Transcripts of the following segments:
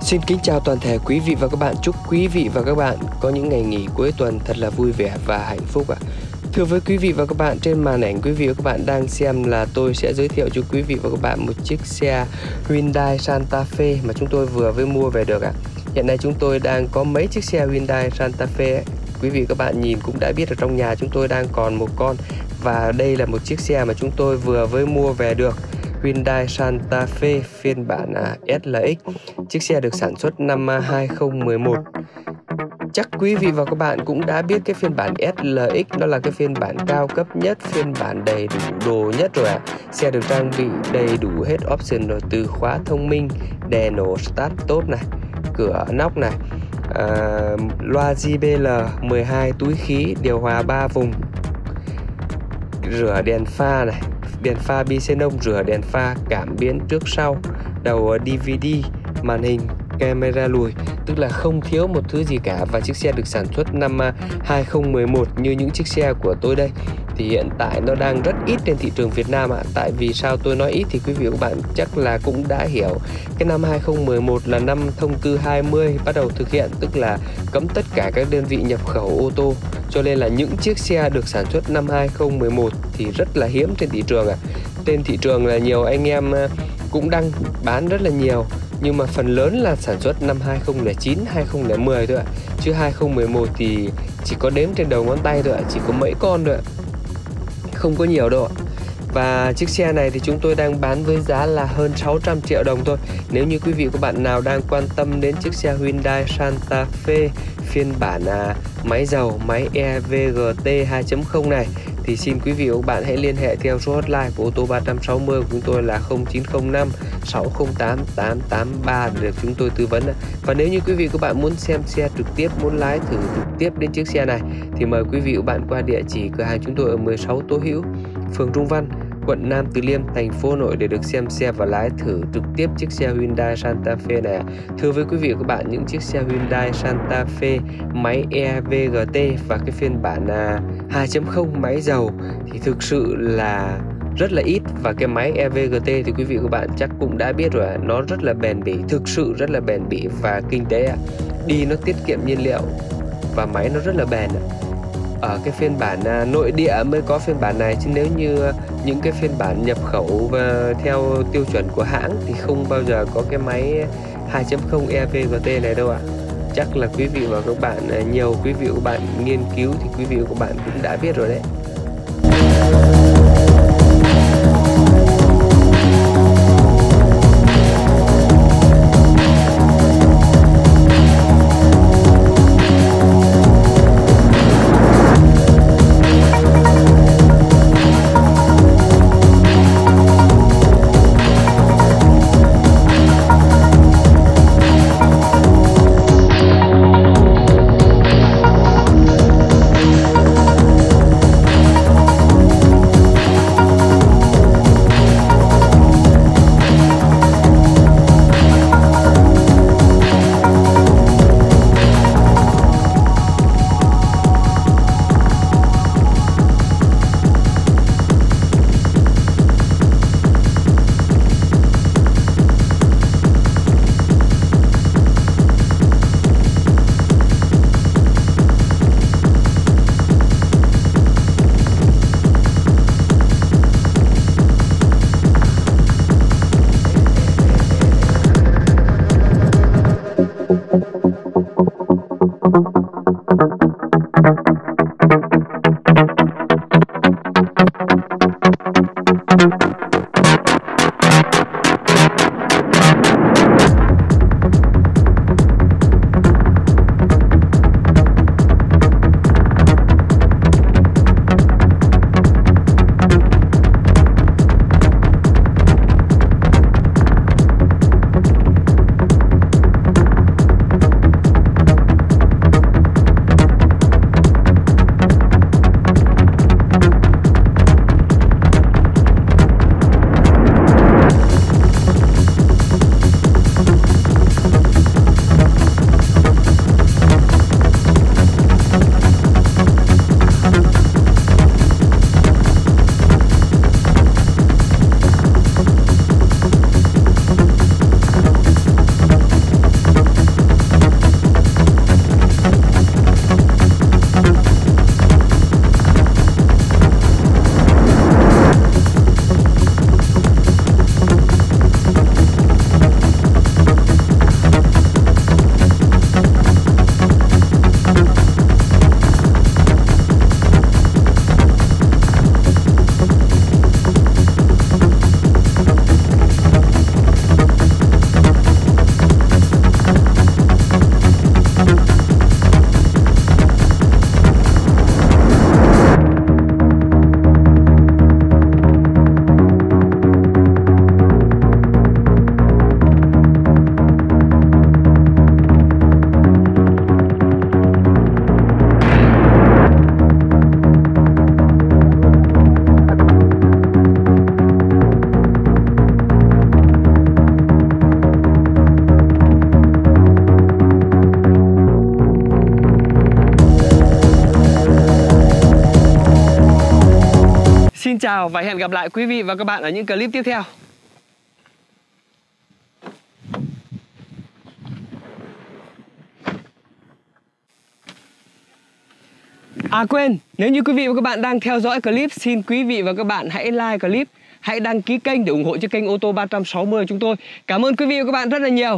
Xin kính chào toàn thể quý vị và các bạn. Chúc quý vị và các bạn có những ngày nghỉ cuối tuần thật là vui vẻ và hạnh phúc ạ. Thưa với quý vị và các bạn, trên màn ảnh quý vị và các bạn đang xem là tôi sẽ giới thiệu cho quý vị và các bạn một chiếc xe Hyundai Santa Fe mà chúng tôi vừa mới mua về được ạ. Hiện nay chúng tôi đang có mấy chiếc xe Hyundai Santa Fe ấy. Quý vị và các bạn nhìn cũng đã biết ở trong nhà chúng tôi đang còn một con, và đây là một chiếc xe mà chúng tôi vừa mới mua về được, Hyundai Santa Fe phiên bản SLX. Chiếc xe được sản xuất năm 2011. Chắc quý vị và các bạn cũng đã biết cái phiên bản SLX đó là cái phiên bản cao cấp nhất, phiên bản đầy đủ đồ nhất rồi ạ. Xe được trang bị đầy đủ hết option rồi, từ khóa thông minh, đèn nổ start top này, cửa nóc này, loa JBL, 12 túi khí, điều hòa 3 vùng, rửa đèn pha này, đèn pha bi xenon, rửa đèn pha, cảm biến trước sau, đầu DVD, màn hình, camera lùi, tức là không thiếu một thứ gì cả. Và chiếc xe được sản xuất năm 2011 như những chiếc xe của tôi đây thì hiện tại nó đang rất ít trên thị trường Việt Nam ạ. Tại vì sao tôi nói ít thì quý vị và các bạn chắc là cũng đã hiểu. Cái năm 2011 là năm thông tư 20 bắt đầu thực hiện, tức là cấm tất cả các đơn vị nhập khẩu ô tô. Cho nên là những chiếc xe được sản xuất năm 2011 thì rất là hiếm trên thị trường ạ. Trên thị trường là nhiều anh em cũng đang bán rất là nhiều, nhưng mà phần lớn là sản xuất năm 2009, 2010 thôi ạ. Chứ 2011 thì chỉ có đếm trên đầu ngón tay thôi ạ, chỉ có mấy con thôi ạ, không có nhiều đâu ạ. Và chiếc xe này thì chúng tôi đang bán với giá là hơn 600 triệu đồng thôi. Nếu như quý vị các bạn nào đang quan tâm đến chiếc xe Hyundai Santa Fe phiên bản máy dầu, máy EVGT 2.0 này thì xin quý vị và các bạn hãy liên hệ theo số hotline của ô tô 360 của chúng tôi là 0905 608 883 để được chúng tôi tư vấn. Và nếu như quý vị các bạn muốn xem xe trực tiếp, muốn lái thử trực tiếp đến chiếc xe này thì mời quý vị và các bạn qua địa chỉ cửa hàng chúng tôi ở 16 Tố Hữu, phường Trung Văn, quận Nam Từ Liêm, thành phố Hà Nội để được xem xe và lái thử trực tiếp chiếc xe Hyundai Santa Fe này. Thưa với quý vị và các bạn, những chiếc xe Hyundai Santa Fe máy EVGT và cái phiên bản 2.0 máy dầu thì thực sự là rất là ít. Và cái máy EVGT thì quý vị và các bạn chắc cũng đã biết rồi, nó rất là bền bỉ, thực sự rất là bền bỉ và kinh tế. Đi nó tiết kiệm nhiên liệu và máy nó rất là bền. Ở cái phiên bản nội địa mới có phiên bản này, chứ nếu như những cái phiên bản nhập khẩu và theo tiêu chuẩn của hãng thì không bao giờ có cái máy 2.0 EVGT này đâu ạ. Chắc là quý vị và các bạn, nhiều quý vị và các bạn nghiên cứu thì quý vị và các bạn cũng đã biết rồi đấy. chào và hẹn gặp lại quý vị và các bạn ở những clip tiếp theo. À quên, nếu như quý vị và các bạn đang theo dõi clip, xin quý vị và các bạn hãy like clip, hãy đăng ký kênh để ủng hộ cho kênh ô tô 360 của chúng tôi. Cảm ơn quý vị và các bạn rất là nhiều.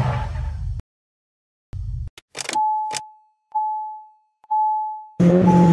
Thank you.